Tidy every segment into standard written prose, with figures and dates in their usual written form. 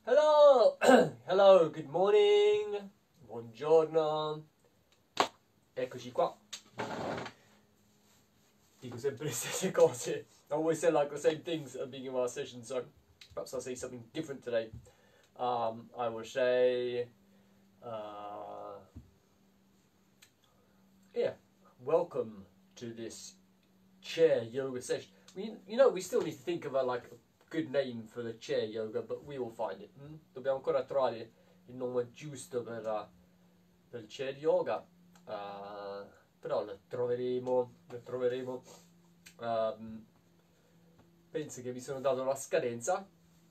Hello, hello, good morning, buongiorno, eccoci qua. Dico sempre le stesse cose. I always say like the same things at the beginning of our session, so perhaps I'll say something different today. I will say, yeah, welcome to this chair yoga session. We still need to think of a good name for the chair yoga, but we will find it. Dobbiamo ancora trovare il nome giusto per il chair yoga, però lo troveremo. Penso che mi sono dato la scadenza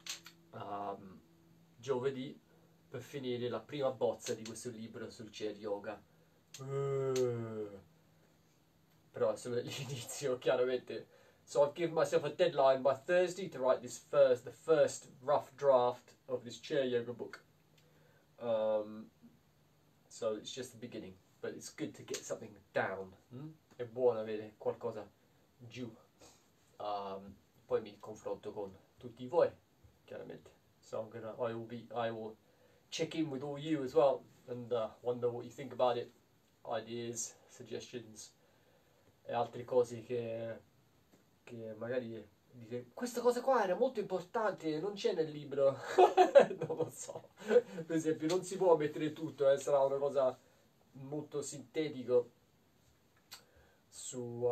giovedì per finire la prima bozza di questo libro sul chair yoga. Però è solo l'inizio, chiaramente. So I've given myself a deadline by Thursday to write the first rough draft of this chair yoga book. So it's just the beginning, but it's good to get something down. È buono avere qualcosa giù. Poi mi confronto con tutti voi, chiaramente. So I will check in with all you as well and wonder what you think about it, ideas, suggestions e altre cose che magari dite questa cosa qua era molto importante, non c'è nel libro. Non lo so, per esempio non si può mettere tutto, sarà una cosa molto sintetico su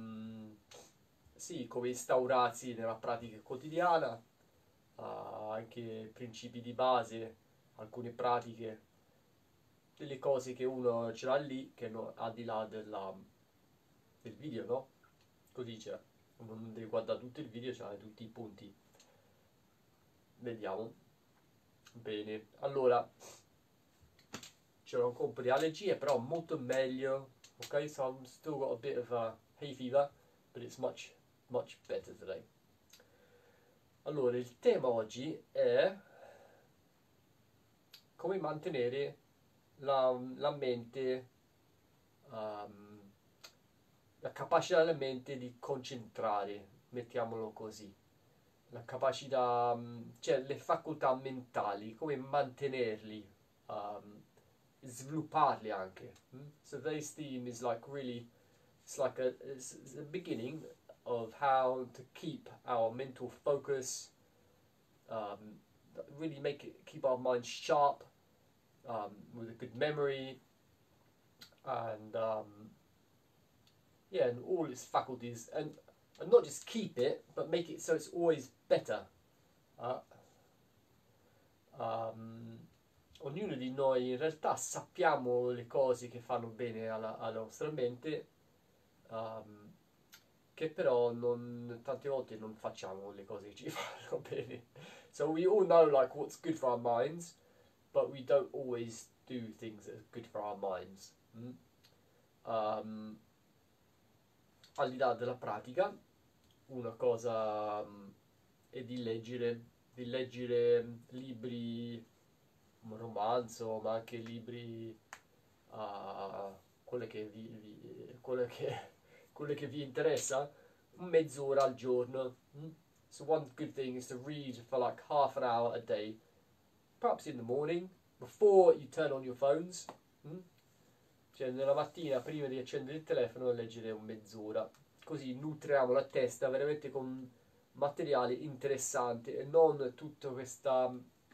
sì, come instaurarsi nella pratica quotidiana, anche principi di base, alcune pratiche, delle cose che uno ce l'ha lì, che al di là del video, no? Così c'è. Non devi guardare tutto il video, c'hai tutti i punti. Vediamo. Bene, allora c'è un po' di allergie, però molto meglio. Ok, so I've still got a bit of hay fever, but it's much better today. Allora, il tema oggi è come mantenere la mente, la capacità della mente di concentrare, mettiamolo così. La capacità, cioè le facoltà mentali, come mantenerli, svilupparli anche. So today's theme is like really, it's the beginning of how to keep our mental focus, really keep our minds sharp, with a good memory, and yeah, and all its faculties, and not just keep it, but make it so it's always better. Ognuno di noi in realtà sappiamo le cose che fanno bene alla nostra mente, che però tante volte non facciamo le cose che ci fanno bene. So we all know like what's good for our minds, but we don't always do things that are good for our minds. Al di là della pratica, una cosa è di leggere libri, un romanzo, ma anche libri, quelle che vi interessa, mezz'ora al giorno. So one good thing is to read for like half an hour a day, perhaps in the morning, before you turn on your phones. Cioè nella mattina prima di accendere il telefono leggere mezz'ora, così nutriamo la testa veramente con materiale interessante e non tutta questa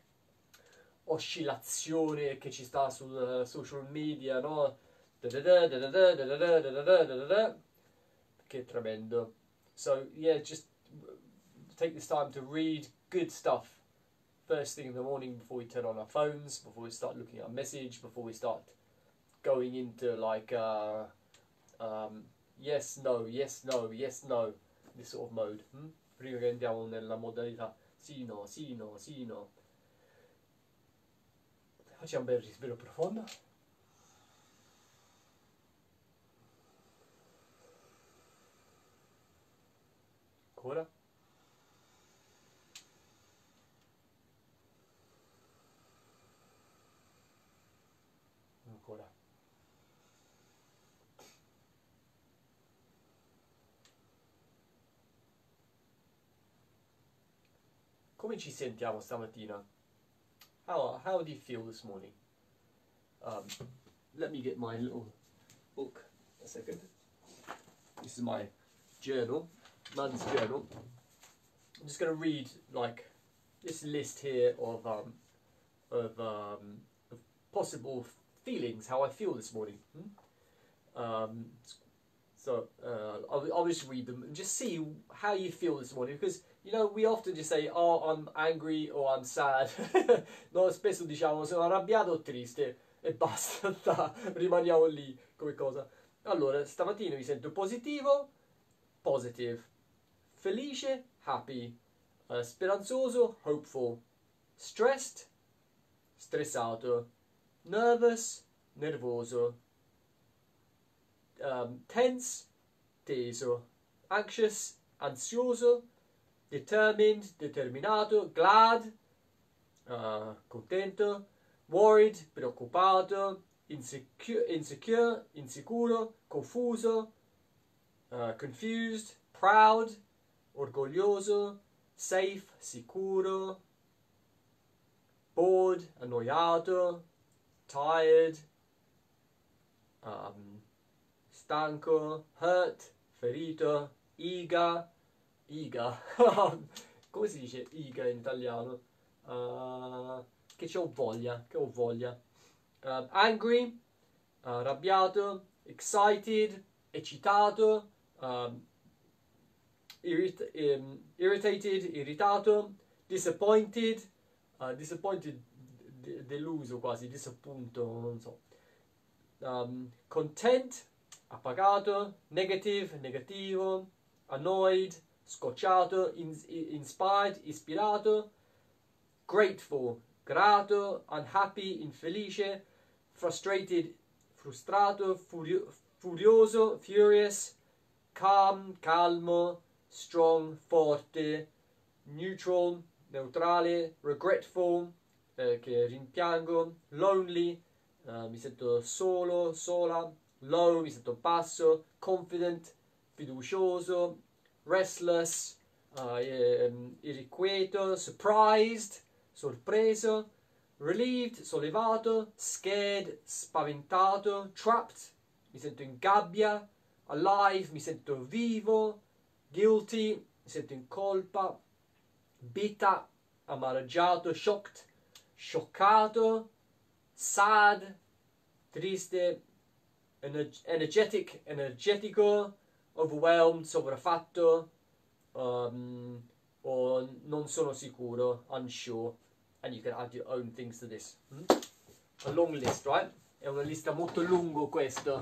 oscillazione che ci sta sul social media, no? Che è tremendo. So yeah, just take this time to read good stuff first thing in the morning before we turn on our phones, before we start looking at a message, before we start going into like yes, no, yes, no, yes, no, this sort of mode. Prima che andiamo nella modalità sì, no, sì, no, sì, no. Facciamo un bel respiro profondo. Ancora. Ancora. Come ci sentiamo stamattina? How do you feel this morning? Let me get my little book a second. This is my journal, man's journal. I'm just going to read like this list here of possible feelings, how I feel this morning. So I'll just read them and just see how you feel this morning, because you know we often just say oh I'm angry or I'm sad. No, spesso diciamo sono arrabbiato o triste e basta, rimaniamo lì come cosa. Allora, stamattina mi sento positivo, positive, felice, happy, speranzoso, hopeful, stressed, stressato, nervous, nervoso, tense, teso, anxious, ansioso, determined, determinato, glad, contento, worried, preoccupato, insecure, insicuro, confuso, confused, proud, orgoglioso, safe, sicuro, bored, annoiato, tired, stanco, hurt, ferito, eager, come si dice eager in italiano? Che ho voglia. Angry, arrabbiato, excited, eccitato, irritated, irritato, disappointed, disappointed, deluso quasi, disappunto, non so. Content, appagato, negative, negativo, annoyed, scocciato, inspired, ispirato, grateful, grato, unhappy, infelice, frustrated, frustrato, furioso, furious, calm, calmo, strong, forte, neutral, neutrale, regretful, che rimpiango, lonely, mi sento solo, sola, low, mi sento basso, confident, fiducioso, restless, irrequieto, surprised, sorpreso, relieved, sollevato, scared, spaventato, trapped, mi sento in gabbia, alive, mi sento vivo, guilty, mi sento in colpa, bitter, amareggiato, shocked, scioccato, sad, triste, energetic, energetico, overwhelmed, sopraffatto, o non sono sicuro, unsure, and you can add your own things to this. A long list, right? È una lista molto lunga questa,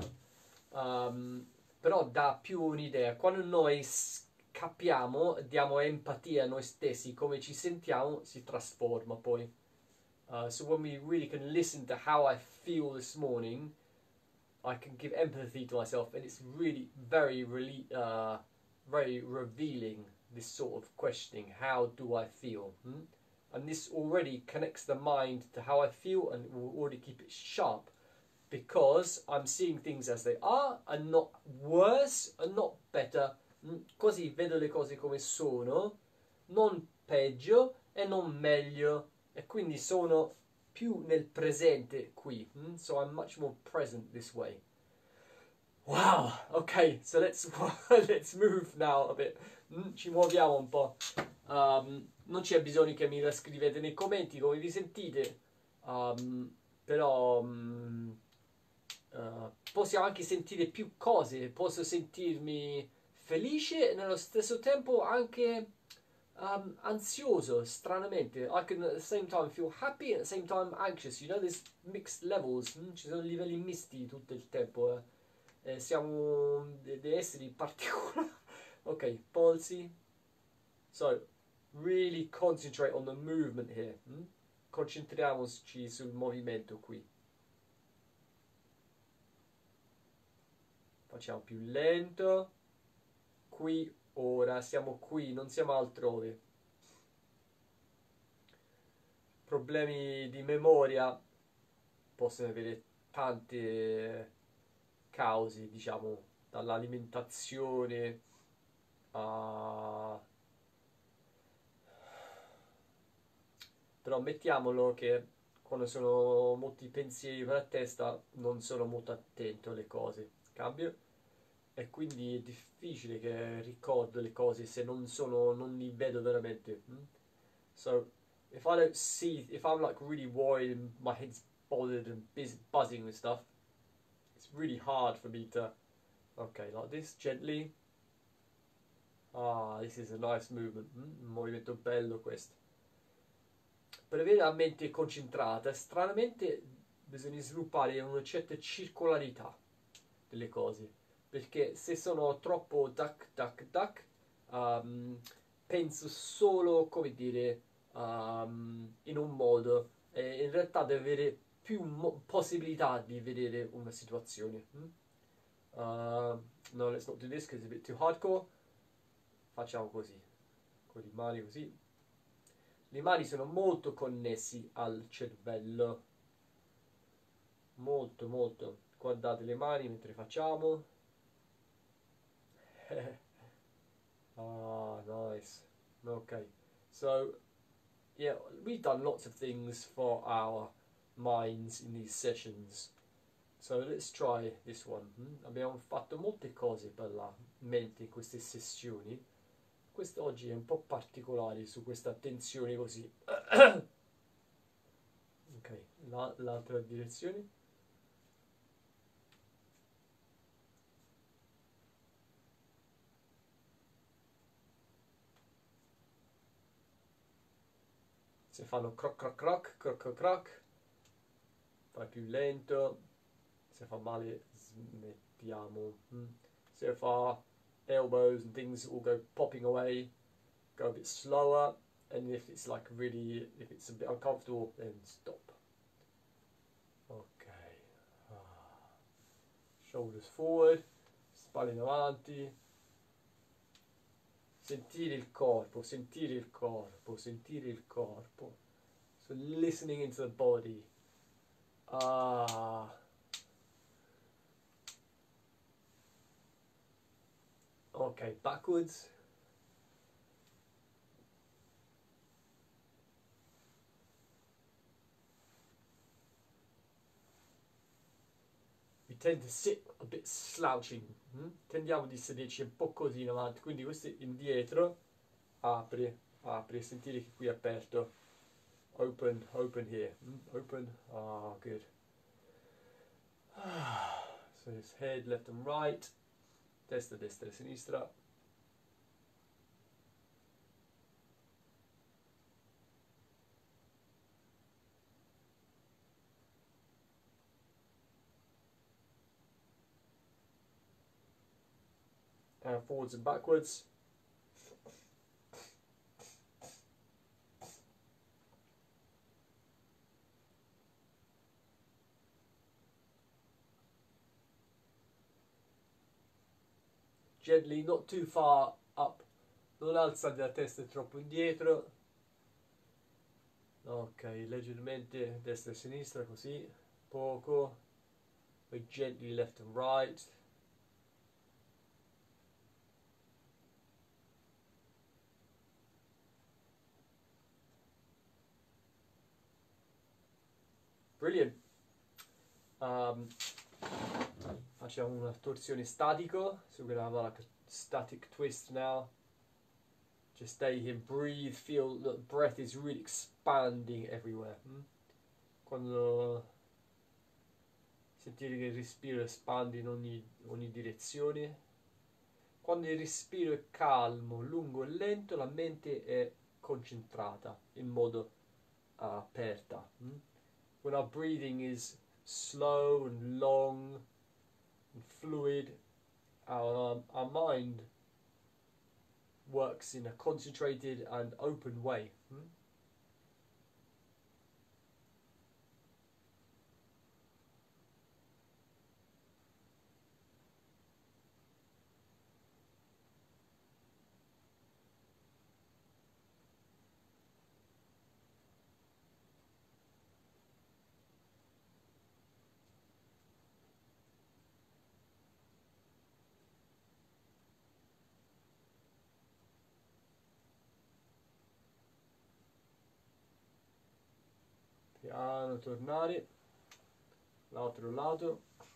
però dà più un'idea. Quando noi capiamo, diamo empatia a noi stessi, come ci sentiamo, si trasforma poi. So when we really can listen to how I feel this morning, I can give empathy to myself, and it's really very revealing, this sort of questioning, how do I feel? And this already connects the mind to how I feel, and will already keep it sharp, because I'm seeing things as they are, and not worse, and not better. Così vedo le cose come sono, non peggio e non meglio, e quindi sono più nel presente qui. So I'm much more present this way. Wow, ok, so let's move now a bit. Ci muoviamo un po'. Non c'è bisogno che mi la scrivete nei commenti come vi sentite, però possiamo anche sentire più cose. Posso sentirmi felice e nello stesso tempo anche ansioso, stranamente. I can at the same time feel happy and at the same time anxious. You know, there's mixed levels. Ci sono livelli misti tutto il tempo. Siamo degli esseri particolari. Ok, polsi. So, really concentrate on the movement here. Concentriamoci sul movimento qui. Facciamo più lento. Qui, ora, siamo qui, non siamo altrove. Problemi di memoria possono avere tante cause, diciamo, dall'alimentazione a Però mettiamolo che quando sono molti pensieri per la testa non sono molto attento alle cose. Cambio. E quindi è difficile che ricordo le cose se non li vedo veramente. So, if I don't see, if I'm like really worried and my head's bothered and buzzing and stuff, it's really hard for me to, okay, like this, gently. Ah, this is a nice movement. Un movimento bello questo. Per avere la mente concentrata, stranamente bisogna sviluppare una certa circolarità delle cose. Perché se sono troppo duck, duck, duck, um, penso solo, come dire, in un modo. E in realtà devo avere più possibilità di vedere una situazione. No, let's not do this because it's a bit too hardcore. Facciamo così, con le mani così. Le mani sono molto connessi al cervello, molto molto. Guardate le mani mentre facciamo. Ah, nice. Okay, so yeah, we've done lots of things for our minds in these sessions. So let's try this one. Abbiamo fatto molte cose per la mente in queste sessioni. Quest'oggi è un po' particolare su questa attenzione così. Ok, l'altra direzione. Se fanno croc croc croc, croc croc croc, fai più lento. Se fa male smettiamo. Se fa elbows and things will go popping away, go a bit slower, and if it's like really, if it's a bit uncomfortable, then stop. Ok. Shoulders forward, spalle in avanti. Sentire il corpo, sentire il corpo, sentire il corpo. So listening into the body. Ah. Ok, backwards. We tend to sit a bit slouching. Tendiamo di sederci un po' così in avanti, quindi questo è indietro. Apri, apri, sentire che qui è aperto. Open, open here. Open. Ah, good. So his head left and right. Testa, destra e sinistra. And forwards and backwards. Gently, not too far up. Non alzate la testa troppo indietro. Ok, leggermente destra e sinistra così. Poco. Poi gently left and right. Brilliant. Facciamo una torsione statico. So we're gonna have like a static twist now. Just stay here, breathe, feel that the breath is really expanding everywhere. Quando sentire che il respiro espande in ogni direzione. Quando il respiro è calmo, lungo e lento, la mente è concentrata in modo aperta. When our breathing is slow and long and fluid, our mind works in a concentrated and open way. piano tornare l'altro lato.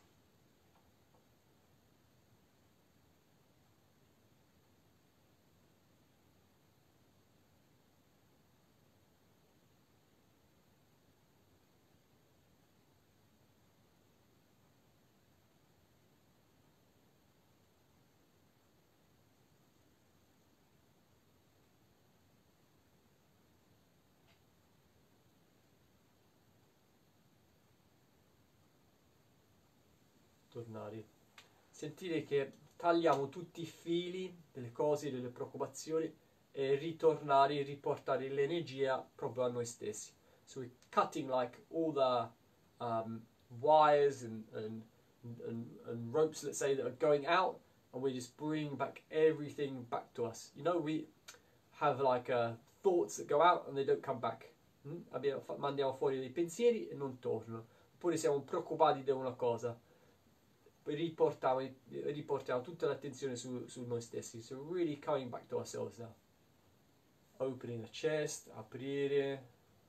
Tornare, sentire che tagliamo tutti i fili delle cose, delle preoccupazioni e ritornare, riportare l'energia proprio a noi stessi. So we're cutting like all the wires and ropes, let's say, that are going out, and we're just bringing back everything back to us. You know, we have like thoughts that go out and they don't come back. Mandiamo fuori dei pensieri e non tornano. Oppure siamo preoccupati di una cosa, poi riportiamo tutta l'attenzione su noi stessi. So really coming back to ourselves now. Opening the chest, aprire.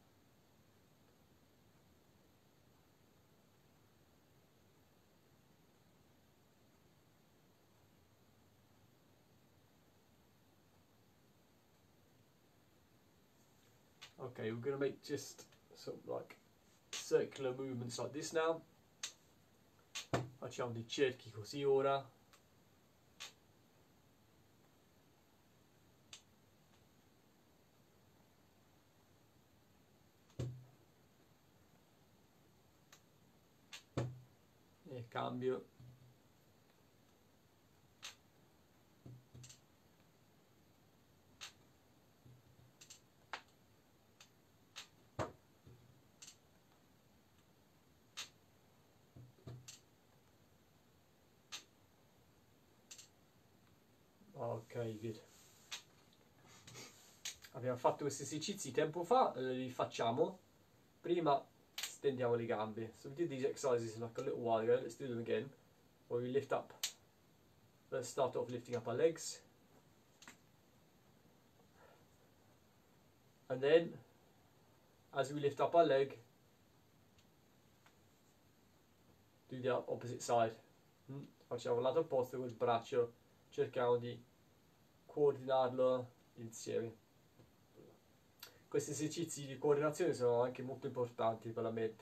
Okay, we're going to make just some like circular movements like this now. Facciamo dei cerchi così ora. E cambio. Ok, good. Abbiamo fatto questi esercizi tempo fa, li facciamo. Prima stendiamo le gambe. So we did these exercises like a little while ago. Let's do them again. Where we lift up. Let's start off lifting up our legs. And then, as we lift up our leg, do the opposite side. Facciamo il lato opposto col braccio. Cerchiamo di coordinarlo insieme. Questi esercizi di coordinazione sono anche molto importanti per la mente.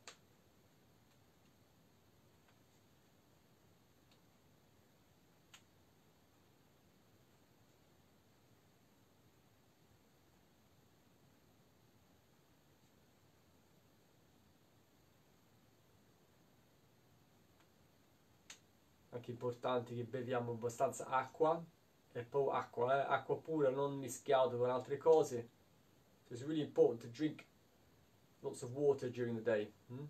Anche importante che beviamo abbastanza acqua, e poi acqua pura, non mischiato con altre cose. So it's really important to drink lots of water during the day.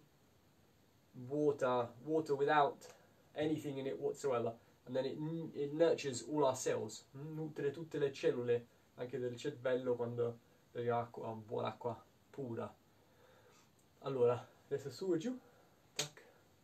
Water without anything in it whatsoever, and then it nurtures all our cells. Nutre tutte le cellule, anche del cervello, quando bevi acqua, buona acqua pura. Allora, adesso su e giù. Tac.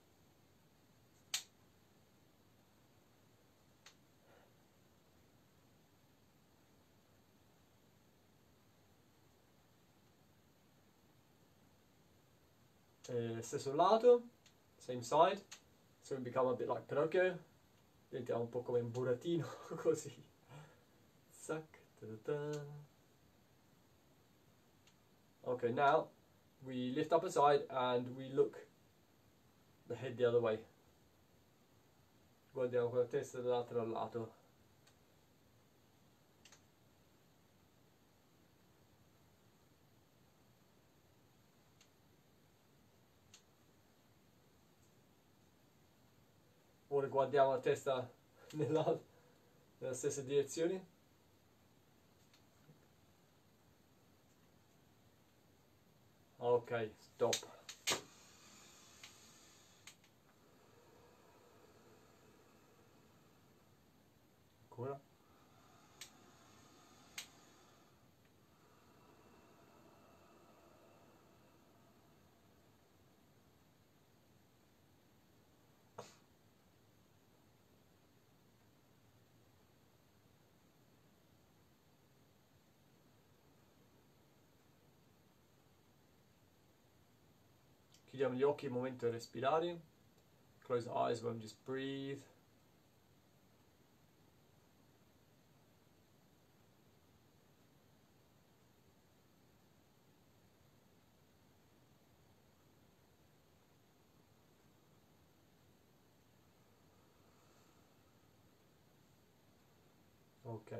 Stesso lato, same side, so we become a bit like Pinocchio, diventiamo un po' come un burattino, così. Zac, ta-da-da. Okay, now we lift up a side and we look the head the other way. Guardiamo con la testa dall'altro lato. Ora guardiamo la testa nella stessa direzione. Ok, stop. Ancora. Chiudiamo gli occhi un momento a respirare. Close the eyes while we just breathe. Ok.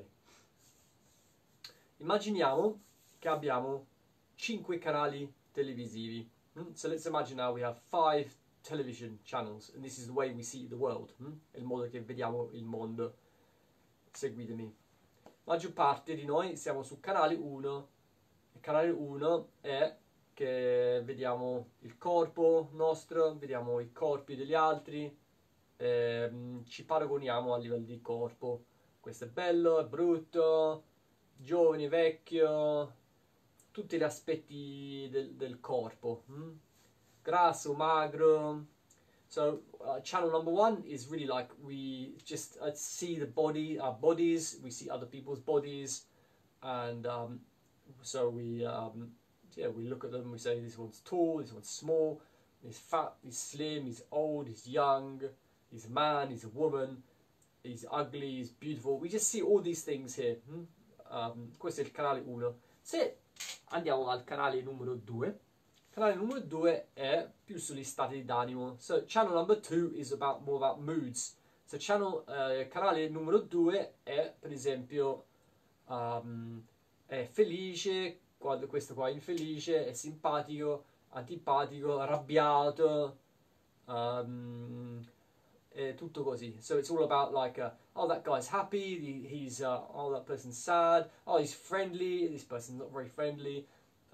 Immaginiamo che abbiamo 5 canali televisivi. So let's imagine now we have 5 television channels and this is the way we see the world. È il modo che vediamo il mondo. Seguitemi. La maggior parte di noi siamo su canale 1. Il canale 1 è che vediamo il corpo nostro, vediamo i corpi degli altri, ci paragoniamo a livello di corpo. Questo è bello, è brutto, giovane, vecchio, tutti gli aspetti del corpo, grasso, magro. So channel number 1 is really like we just see the body, our bodies, we see other people's bodies, and so we we look at them, we say this one's tall, this one's small, he's fat, he's slim, he's old, he's young, he's a man, he's a woman, he's ugly, he's beautiful. We just see all these things here. Questo è il canale 1. Se andiamo al canale numero 2, il canale numero 2 è più sugli stati d'animo. So channel number 2 is more about moods. So canale numero 2 è per esempio è felice, quando questo qua è infelice, è simpatico, antipatico, arrabbiato, è tutto così. So it's all about like, oh that guy's happy, oh that person's sad, oh he's friendly, this person's not very friendly.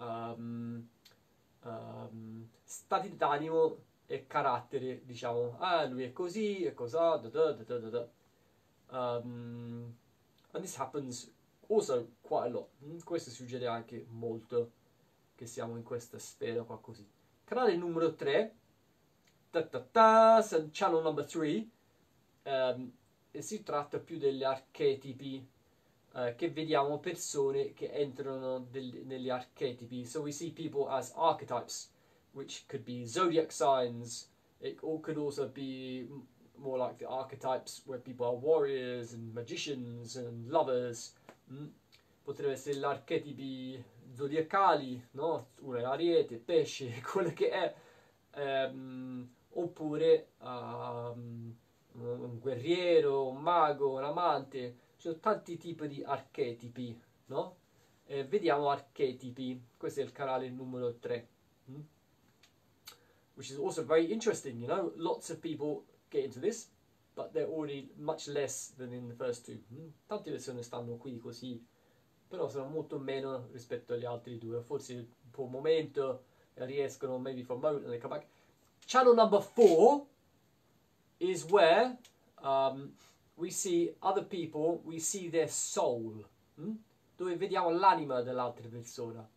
Stati d'animo e carattere, diciamo, lui è così, è cosà, and this happens also quite a lot. Questo succede anche molto, che siamo in questa sfera qua così. Canale numero 3, so channel number 3, si tratta più degli archetipi, che vediamo persone che entrano negli archetipi. So we see people as archetypes, which could be zodiac signs. It could also be more like the archetypes where people are warriors and magicians and lovers. Potrebbero essere gli archetipi zodiacali, no? Uno è Ariete, Pesce, quello che è. Oppure un guerriero, un mago, un amante. Ci sono tanti tipi di archetipi, no? Vediamo archetipi. Questo è il canale numero 3. Which is also very interesting, you know. Lots of people get into this, but they're already much less than in the first two. Tante persone stanno qui così, però sono molto meno rispetto agli altri due. Forse per un momento riescono, maybe for a moment, and they come back. Channel number 4 is where we see other people, we see their soul, dove vediamo l'anima dell'altra persona.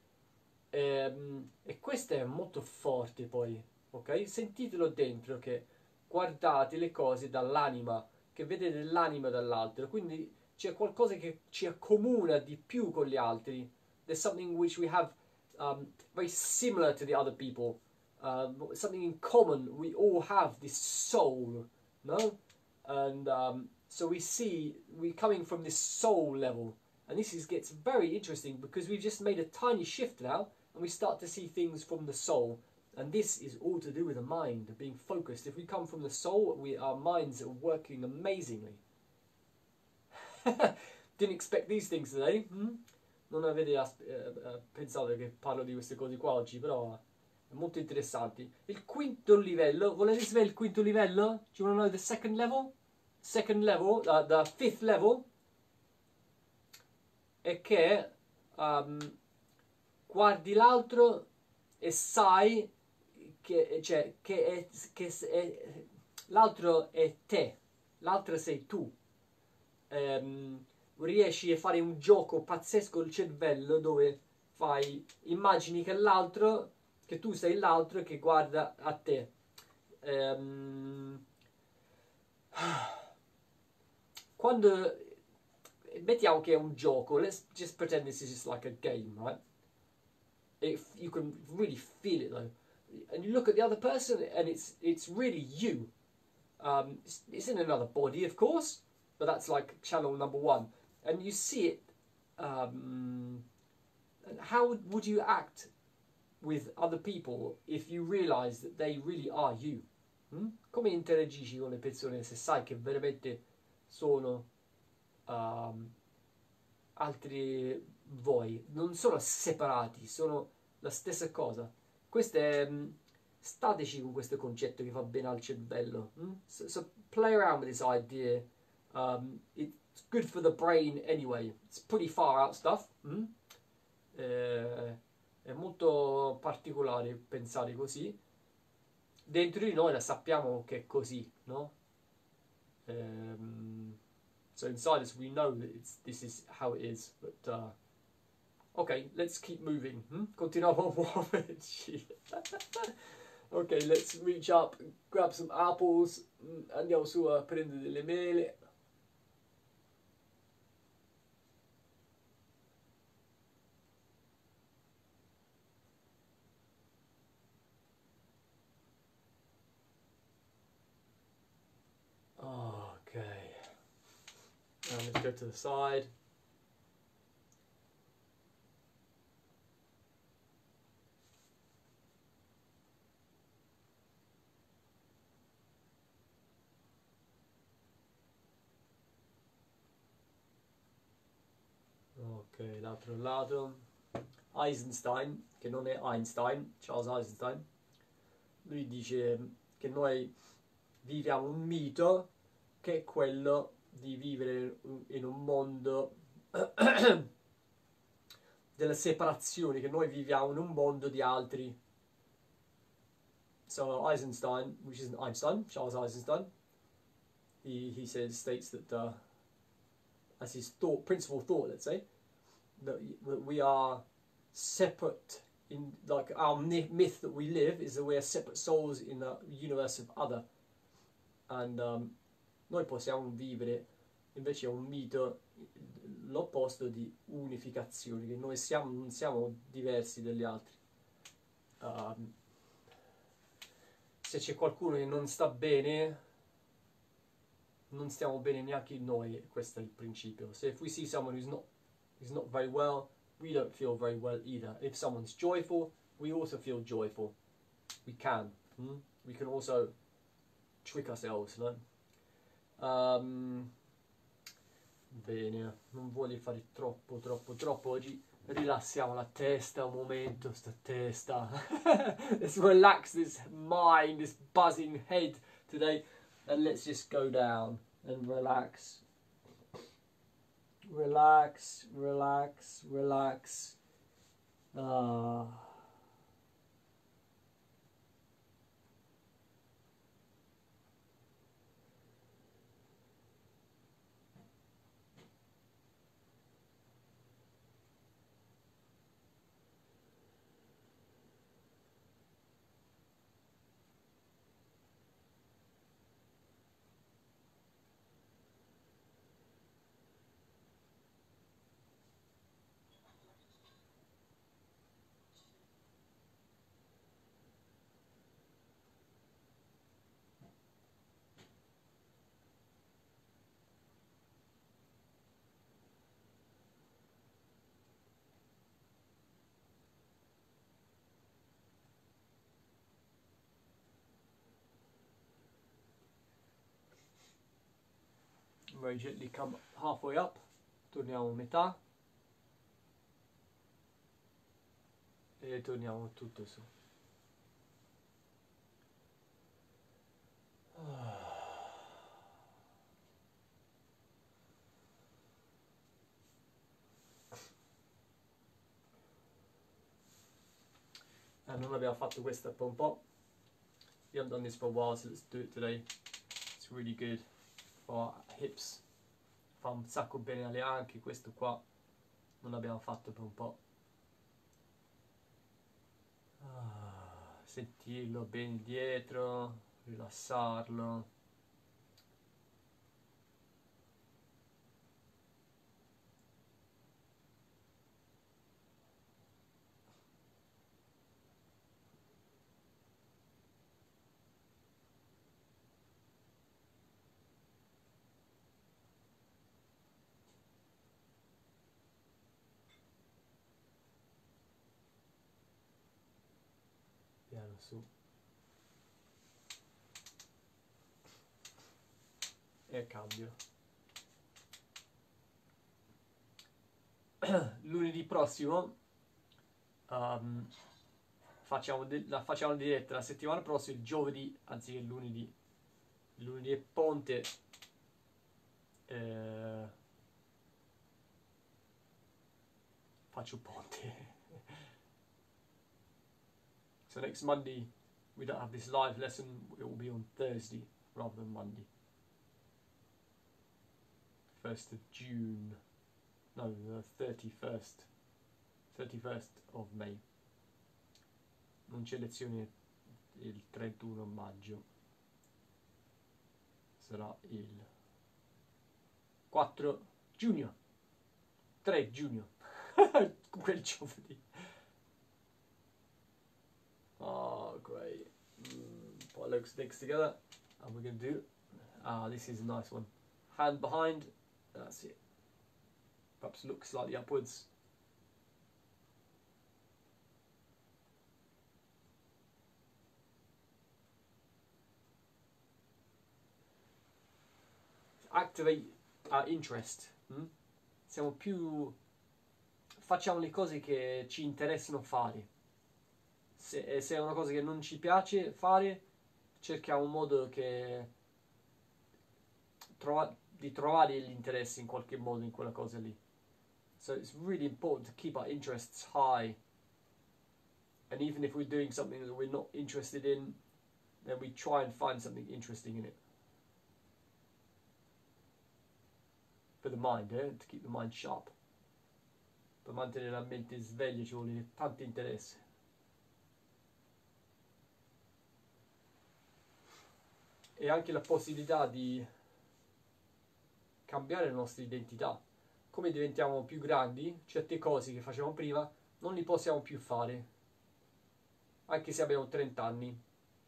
E questo è molto forte poi, ok? Sentitelo dentro che guardate le cose dall'anima, che vedete l'anima dall'altro, quindi c'è qualcosa che ci accomuna di più con gli altri. There's something which we have very similar to the other people, something in common. We all have this soul, no? And so we're coming from this soul level, and gets very interesting because we've just made a tiny shift now, and we start to see things from the soul. And this is all to do with the mind, being focused. If we come from the soul, our minds are working amazingly. Didn't expect these things today. Non avete pensato che parlo di queste cose qua oggi, però è molto interessante. Il quinto livello, volete sapere il quinto livello? Do you want to know the second level? Second level, the fifth level, è che guardi l'altro e sai che l'altro è te, l'altro sei tu. Riesci a fare un gioco pazzesco il cervello dove immagini che tu sei l'altro che guarda a te. Quando mettiamo che è un gioco, let's just pretend this is just like a game, right? You can really feel it though. and you look at the other person, and it's really you. It's in another body, of course, but that's like channel number one, and you see it. And how would you act with other people if you realize that they really are you? Come interagisci con le persone se sai che veramente sono altri voi, non sono separati, sono la stessa cosa. Questo è, stateci con questo concetto che fa bene al cervello. So play around with this idea. It's good for the brain anyway. It's pretty far out stuff. È molto particolare pensare così. Dentro di noi la sappiamo che è così, no? So inside us we know that this is how it is, but okay, let's keep moving. Continuiamo a muoverci. Ok, let's reach up, grab some apples, andiamo su a prendere delle mele. Okay, and let's go to the side. Ok, l'altro lato. Eisenstein, che non è Einstein, Charles Eisenstein, lui dice che noi viviamo un mito che è quello di vivere in un mondo della separazione, che noi viviamo in un mondo di altri. So Eisenstein, which isn't Einstein, Charles Eisenstein, he states that as his principal thought, let's say, that we are separate in, like, our myth that we live is that we are separate souls in a universe of other, and noi possiamo vivere invece un mito, l'opposto di unificazione, che noi non siamo diversi dagli altri. Se c'è qualcuno che non sta bene, non stiamo bene neanche noi. Questo è il principio. So if we see someone who's not very well, we don't feel very well either. If someone's joyful, we also feel joyful. We can. We can also trick ourselves, no? Bene, non voglio fare troppo oggi. Rilassiamo la testa un momento, sta testa. Let's relax this mind, this buzzing head today, and let's just go down and relax. Relax, relax, relax. Very gently come halfway up, torniamo a metà e torniamo tutto su. Non abbiamo fatto questo per un po'. We haven't done this for a while, so let's do it today. It's really good for our hips. Fa un sacco bene alle anche, questo qua non l'abbiamo fatto per un po'. Sentirlo bene dietro, rilassarlo. su. E cambio. Lunedì prossimo la facciamo diretta la settimana prossima, il giovedì anziché il lunedì. Il lunedì è ponte. Faccio ponte. So next Monday we don't have this live lesson, it will be on Thursday rather than Monday. 1st of June. No, the 31st. 31st of May. Non c'è lezione il 31 maggio. Sarà il 4 giugno. 3 giugno. Quel giovedì. Oh, great. Put our legs together. And we're going to do... this is a nice one. Hand behind. That's it. Perhaps look slightly upwards. Activate our interest. Siamo più... Facciamo le cose che ci interessano fare. Se è una cosa che non ci piace fare, cerchiamo un modo di trovare l'interesse in qualche modo in quella cosa lì. So it's really important to keep our interests high. And even if we're doing something that we're not interested in, then we try and find something interesting in it. For the mind, to keep the mind sharp. Per mantenere la mente sveglia ci vuole tanto interesse. E anche la possibilità di cambiare la nostra identità. Come diventiamo più grandi, certe cose che facevamo prima non li possiamo più fare, anche se abbiamo 30 anni,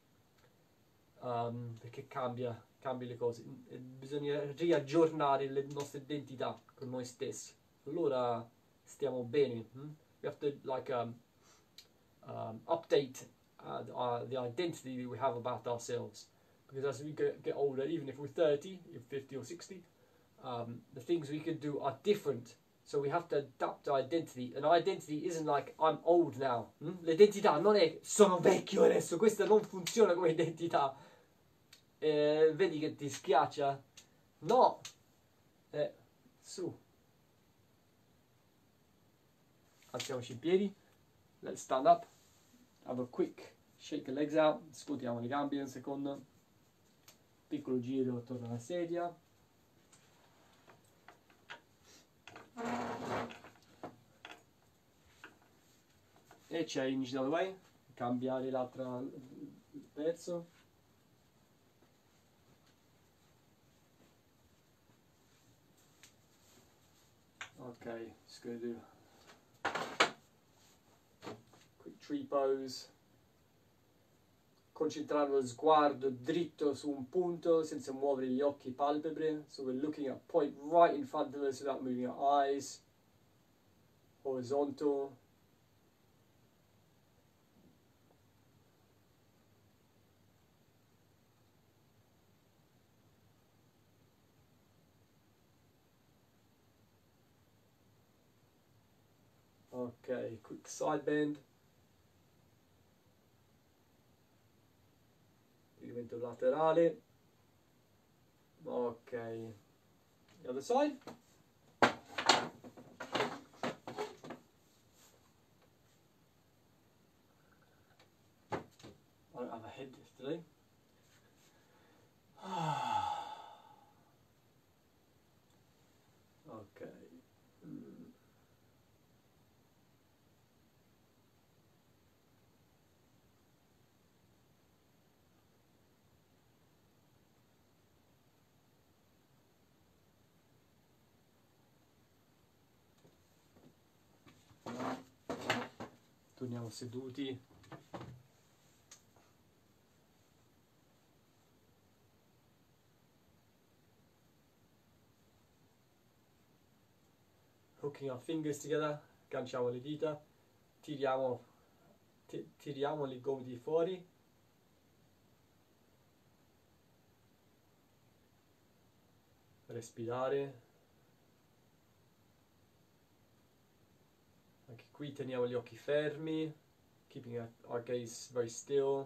perché cambia le cose. Bisogna riaggiornare le nostre identità con noi stessi. Allora stiamo bene. We have to update the identity that we have about ourselves. Because as we get older, even if we're 30, if 50 or 60, the things we can do are different. So we have to adapt our identity. And our identity isn't like, I'm old now. L'identità non è, sono vecchio adesso. Questa non funziona come identità. Vedi che ti schiaccia? No! Su. Alziamoci in piedi. Let's stand up. Have a quick shake the legs out. Scuotiamo le gambe un secondo. Piccolo giro attorno alla sedia. E change the other way. Cambiare l'altro pezzo. Ok, just gonna do quick tree pose. Concentrare lo sguardo dritto su un punto senza muovere gli occhi, palpebre. So we're looking at a point right in front of us without moving our eyes. Horizontal. Ok, quick side bend. Movimento laterale. Ok, the other side. I don't have a head today. Ok. Torniamo seduti. Hooking our fingers together, agganciamo le dita, tiriamo tiriamo i gomiti fuori. Respirare. Anche qui teniamo gli occhi fermi, keeping our gaze very still.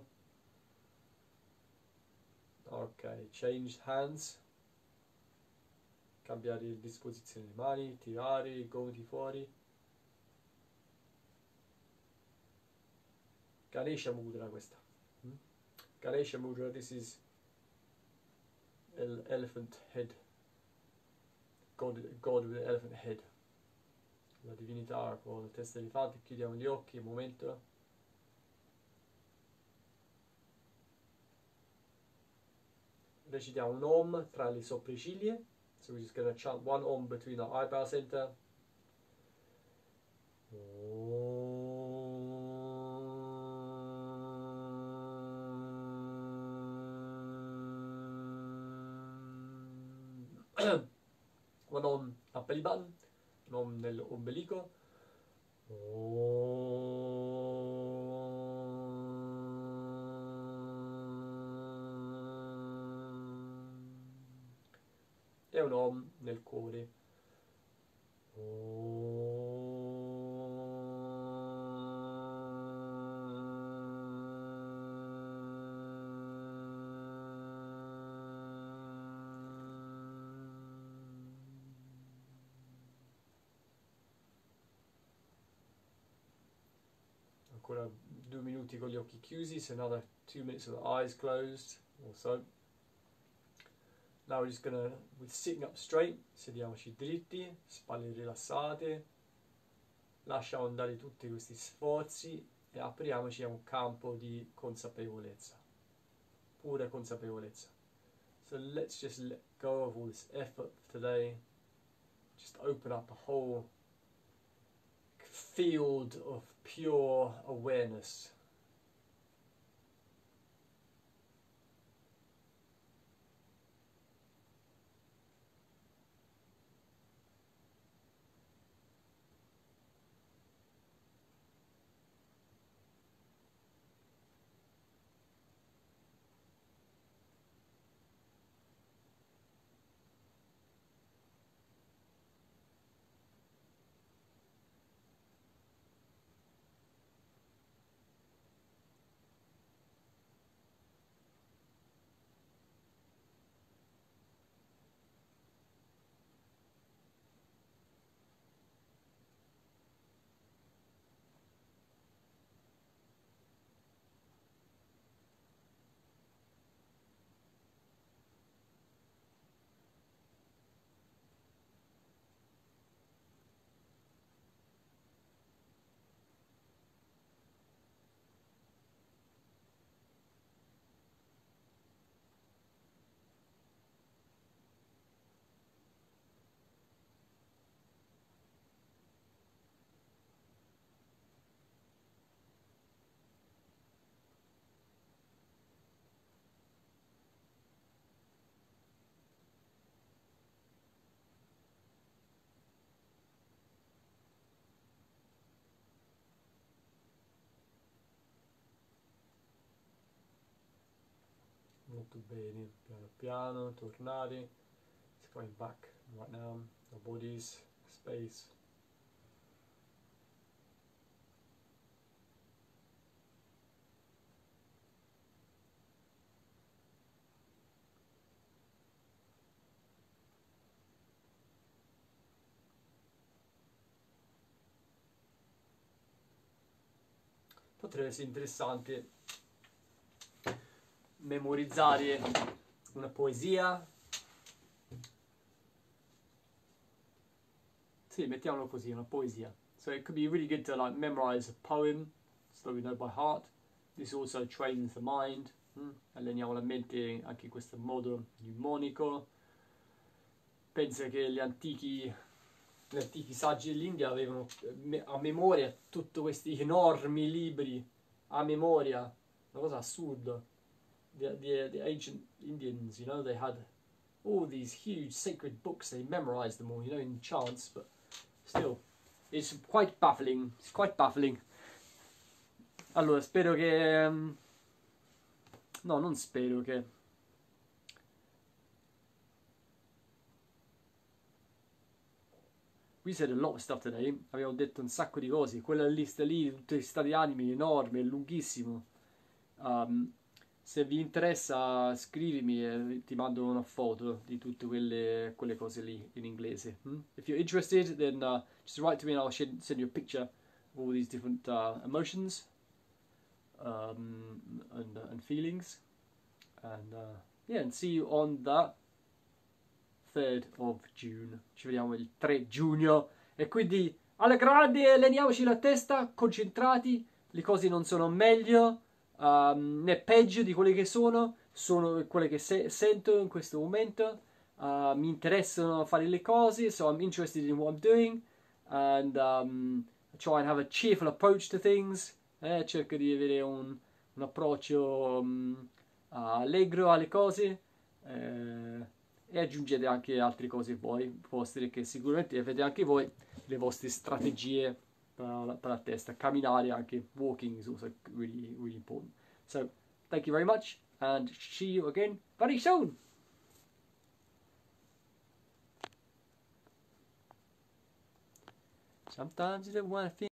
Ok, change hands. Cambiare la disposizione delle mani, tirare i gomiti fuori. Ganesha Mudra questa. Ganesha Mudra, this is elephant head. God with an elephant head. La divinità con la testa di elefante. Chiudiamo gli occhi un momento. Recitiamo un Om tra le sopracciglia. So we're just going to chant one Om between our eyebrow center. One Om a belly button, un Om nell'ombelico. E un Om nel cuore. Ancora 2 minuti con gli occhi chiusi, so another 2 minutes with the eyes closed or so. Now we're just gonna, with sitting up straight, sediamoci dritti, spalle rilassate, lasciamo andare tutti questi sforzi e apriamoci a un campo di consapevolezza, pura consapevolezza. So let's just let go of all this effort today, just open up a whole field of pure awareness. Molto bene, piano piano, tornare. It's going back right now, our bodies, space. Potrebbe essere interessante memorizzare una poesia. Sì, mettiamolo così, una poesia. So it could be really good to like memorize a poem so we know by heart. This also trains the mind. Alleniamo la mente anche in questo modo mnemonico. Pensa che gli antichi saggi dell'India avevano a memoria tutti questi enormi libri, a memoria, una cosa assurda. The ancient Indians, you know, they had all these huge sacred books, they memorized them all, you know, in chants, but still, it's quite baffling, Allora, spero che... no, non spero che... We said a lot of stuff today. Abbiamo detto un sacco di cose. Quella lista lì, tutti gli stati d'animo, enorme, è lunghissimo. Um, Se vi interessa, scrivimi e ti mando una foto di tutte quelle cose lì in inglese. If you're interested, then just write to me and I'll send you a picture of all these different emotions and feelings. And yeah, and see you on the 3rd of June. Ci vediamo il 3 giugno. E quindi alla grande, alleniamoci la testa, concentrati. Le cose non sono meglio né peggio di quelle che sono quelle che sento in questo momento. Mi interessano fare le cose, so I'm interested in what I'm doing, and I try and have a cheerful approach to things. Cerco di avere un approccio allegro alle cose. E aggiungete anche altre cose voi, vostre, che sicuramente avete anche voi le vostre strategie per la testa. Camminare anche, walking is also really, really important. So, thank you very much and see you again very soon. Sometimes you don't want to feel